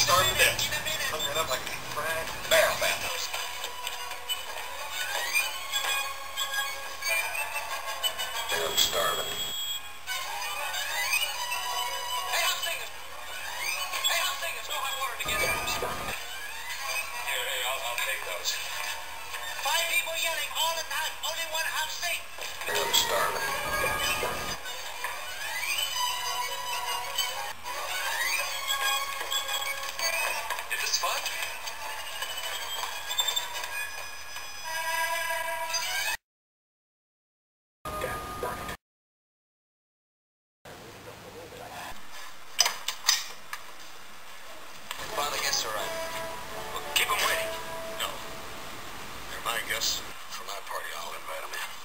starving to death. Hung that up like a fried barrel bath. I'm starving. Hey, hot singers! Hey, hot singers! Go hot water together. I'm starving. Here, I'll take those. 5 people yelling all the time. Only one half sing. I'm starving. Is this fun? Finally guests arrived. Well, keep them waiting. No. They're my guests. For my party, I'll invite them in.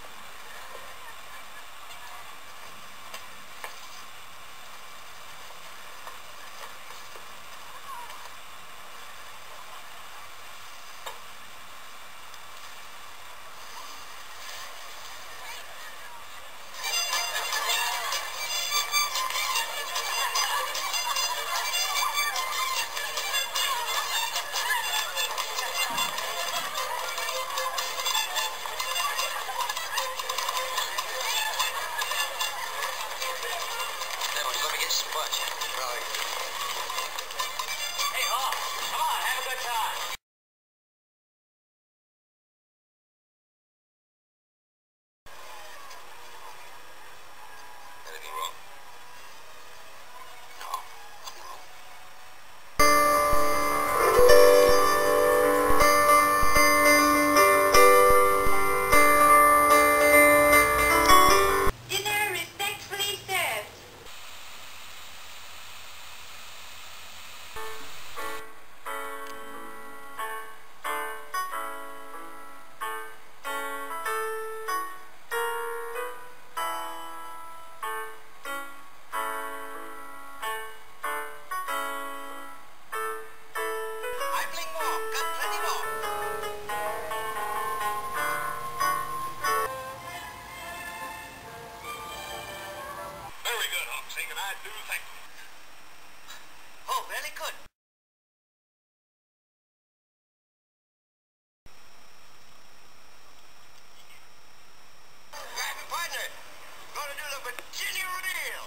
Let me get some lunch. Hey, Hawk, come on, have a good time. Anything wrong? No, I'm wrong. Dinner respectfully served. I bring more. Got plenty more. Very good, Hoxie, and I do thank you. Oh, very good. Right, partner. Gonna do the Virginia Reel.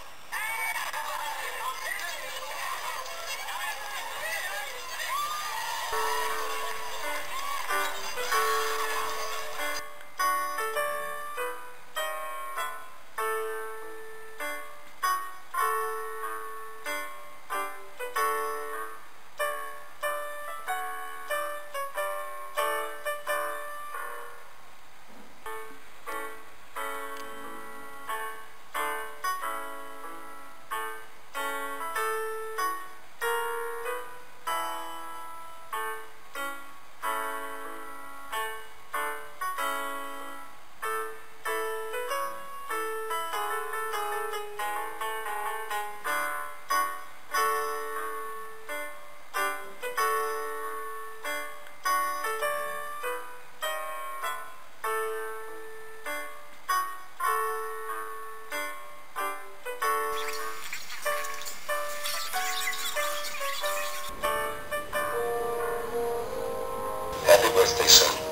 Happy birthday, son.